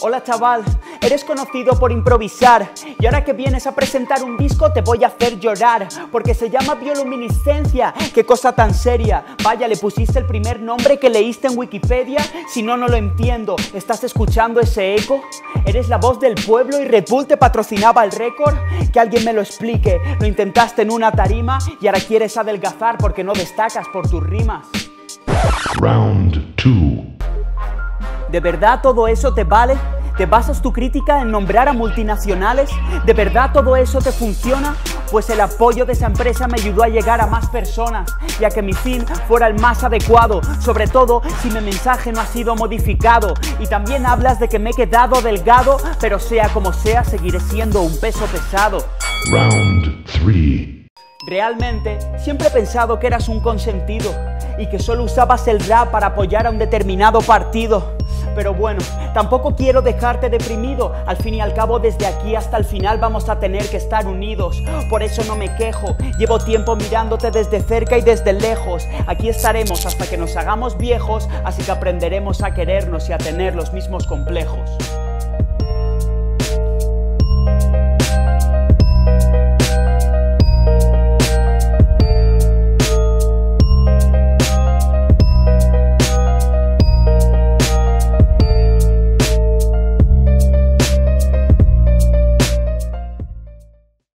Hola chaval, eres conocido por improvisar y ahora que vienes a presentar un disco te voy a hacer llorar porque se llama bioluminiscencia, qué cosa tan seria. Vaya, ¿le pusiste el primer nombre que leíste en Wikipedia? Si no, no lo entiendo. ¿Estás escuchando ese eco? ¿Eres la voz del pueblo y Red Bull te patrocinaba el récord? Que alguien me lo explique. Lo intentaste en una tarima y ahora quieres adelgazar porque no destacas por tus rimas. Round 2. ¿De verdad todo eso te vale? ¿Te basas tu crítica en nombrar a multinacionales? ¿De verdad todo eso te funciona? Pues el apoyo de esa empresa me ayudó a llegar a más personas y a que mi fin fuera el más adecuado, sobre todo si mi mensaje no ha sido modificado. Y también hablas de que me he quedado delgado, pero sea como sea, seguiré siendo un peso pesado. Round 3. Realmente, siempre he pensado que eras un consentido y que solo usabas el rap para apoyar a un determinado partido. Pero bueno, tampoco quiero dejarte deprimido. Al fin y al cabo, desde aquí hasta el final vamos a tener que estar unidos. Por eso no me quejo. Llevo tiempo mirándote desde cerca y desde lejos. Aquí estaremos hasta que nos hagamos viejos, así que aprenderemos a querernos y a tener los mismos complejos.